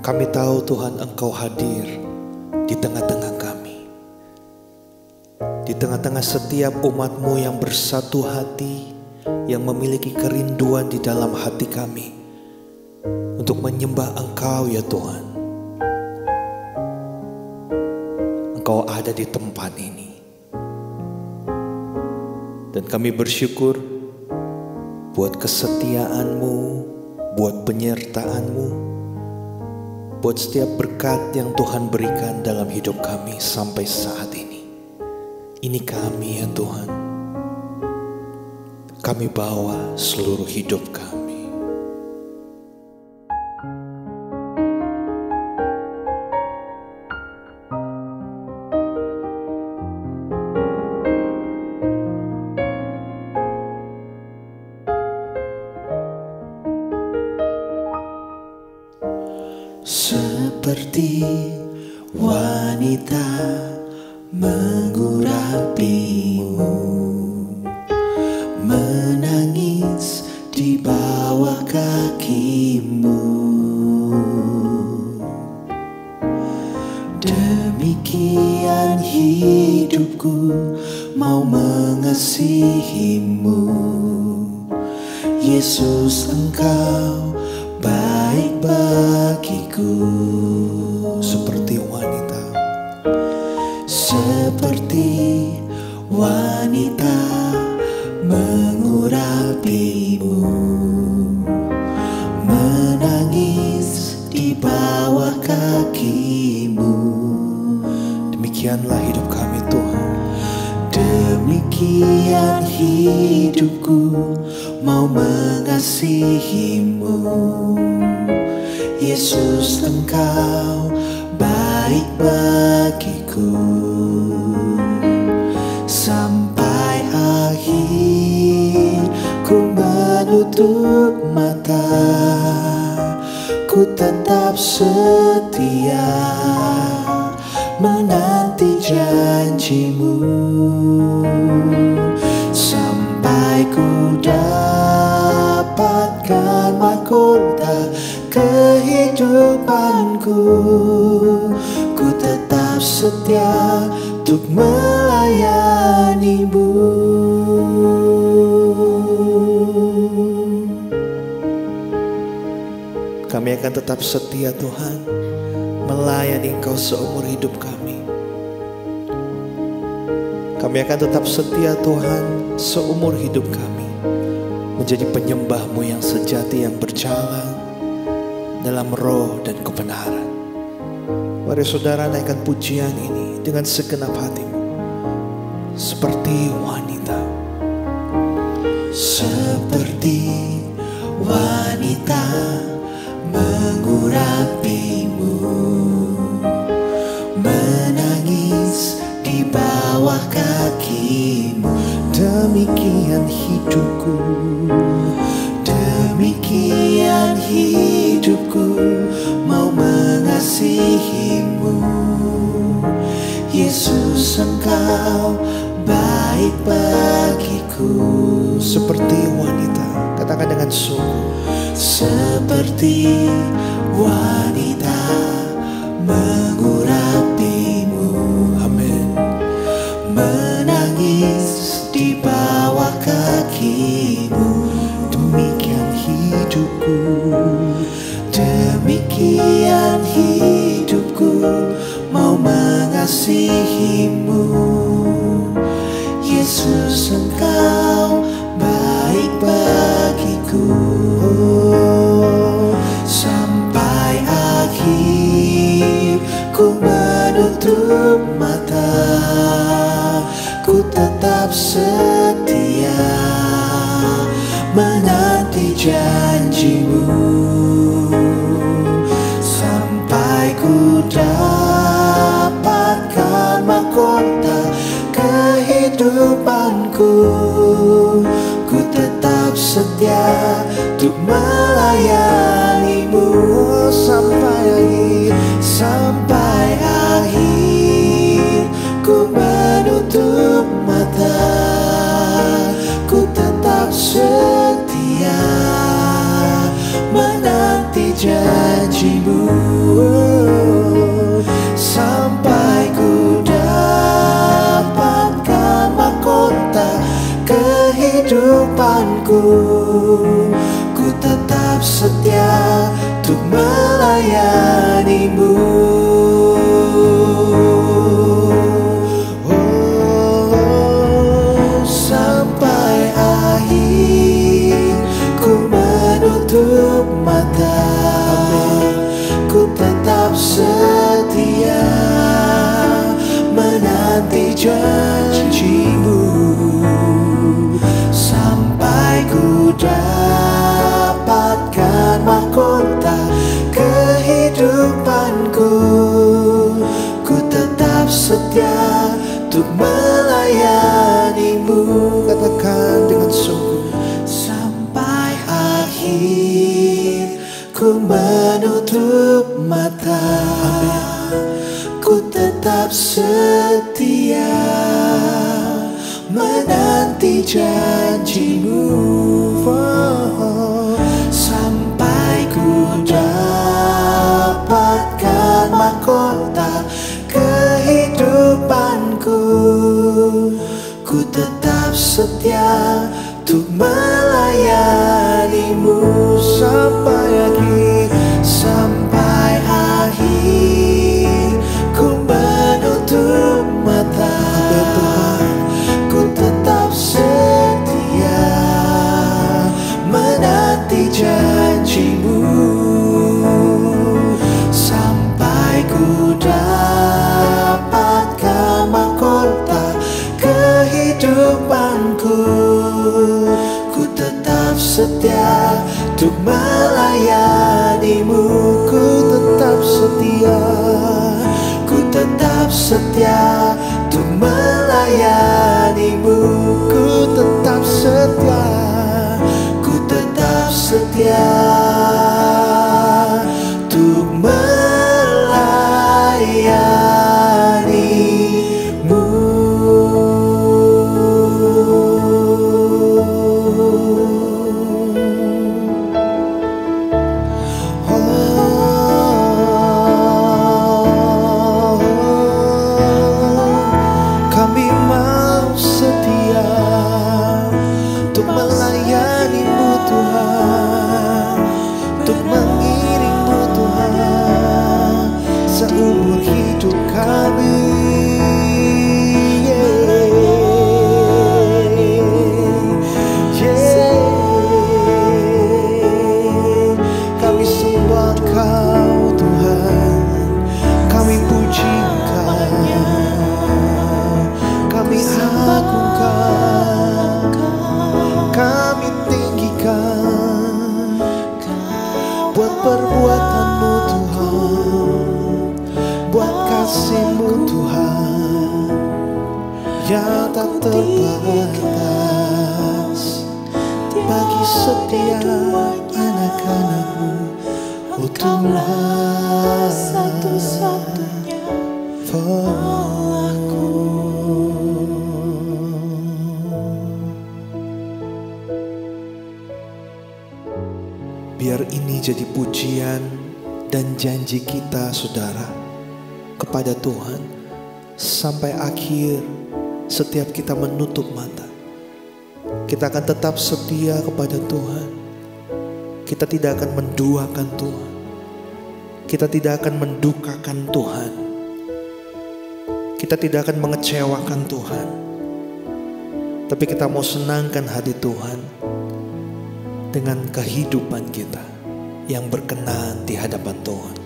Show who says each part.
Speaker 1: Kami tahu Tuhan Engkau hadir di tengah-tengah kami, di tengah-tengah setiap umat-Mu yang bersatu hati, yang memiliki kerinduan di dalam hati kami untuk menyembah Engkau ya Tuhan. Engkau ada di tempat ini, dan kami bersyukur buat kesetiaan-Mu, buat penyertaan-Mu, buat setiap berkat yang Tuhan berikan dalam hidup kami sampai saat ini. Ini kami ya Tuhan, kami bawa seluruh hidup kami.
Speaker 2: Seperti wanita mengurapimu, menangis di bawah kakimu. Demikian hidupku mau mengasihimu, Yesus Engkau baik bagiku.
Speaker 1: Seperti wanita,
Speaker 2: seperti wanita mengurapimu, menangis di bawah kakimu.
Speaker 1: demikianlah hidup kami Tuhan.
Speaker 2: Demikian hidupku mau mengasihimu, Yesus Engkau baik bagiku. Sampai akhir ku menutup mata, ku tetap setia menanti janjimu, sampai ku dapatkan mahkota kehidupanku. Ku tetap setia untuk melayanimu.
Speaker 1: Kami akan tetap setia Tuhan, melayani Engkau seumur hidup kami. Kami akan tetap setia Tuhan seumur hidup kami, menjadi penyembah-Mu yang sejati, yang berjalan dalam roh dan kebenaran. Mari saudara naikkan pujian ini dengan segenap hatimu. Seperti wanita,
Speaker 2: seperti wanita mengurapimu, menangis di bawah kakimu. Demikian hidupku, demikian hidupku mau mengasihimu, Yesus Engkau baik bagiku.
Speaker 1: seperti wanita, katakan dengan sungguh.
Speaker 2: Seperti wanita mengurapimu,
Speaker 1: Amin.
Speaker 2: menangis di bawah kakimu. Demikian hidupku, demikian hidupku mau mengasihimu, Yesus Engkau baik bagiku. Sampai akhir ku menutup mata, ku tetap setia menanti janjimu, sampai ku dapatkan mahkota kehidupanku. Ku tetap setia untuk melayanimu sampai akhir ku menutup mata, ku tetap setia menanti janji. janjimu, sampai ku dapatkan mahkota kehidupanku. Ku tetap setia untuk melayanimu. Oh, sampai akhir ku menutup mata, ku tetap setia menanti janjimu, sampai ku dapatkan mahkota kehidupanku. Ku tetap setia untuk melayanimu.
Speaker 1: Katakan dengan sungguh.
Speaker 2: Sampai akhir ku menutup mata, ku tetap setia menanti janjimu, sampai ku dapatkan mahkota kehidupanku. Ku tetap setia untuk melayanimu.
Speaker 1: Sampai akhir,
Speaker 2: sampai akhir ku menutup mata, ku tetap setia menanti janjimu, sampai ku dapatkan mahkota kehidupanku. Ku tetap setia untuk melayanimu.
Speaker 1: ku tetap setia.
Speaker 2: Ku tetap setia untuk melayanimu.
Speaker 1: Ku tetap setia.
Speaker 2: Ku tetap setia untuk melayanimu.
Speaker 1: Kami mau setia untuk melayanimu Tuhan, untuk mengiringmu Tuhan seumur hidup kami. Kami sembah Kau Tuhan, kami puji Engkau, kami agungkan, kami tinggikan buat perbuatan-Mu Tuhan, buat kasih-Mu Tuhan yang tak terbatas bagi setiap anak-anak-Mu. Oh Tuhan,
Speaker 2: satu-satunya
Speaker 1: aku. Biar ini jadi pujian dan janji kita saudara kepada Tuhan, sampai akhir setiap kita menutup mata, kita akan tetap setia kepada Tuhan. Kita tidak akan menduakan Tuhan, kita tidak akan mendukakan Tuhan, kita tidak akan mengecewakan Tuhan, tapi kita mau senangkan hati Tuhan dengan kehidupan kita yang berkenan di hadapan Tuhan.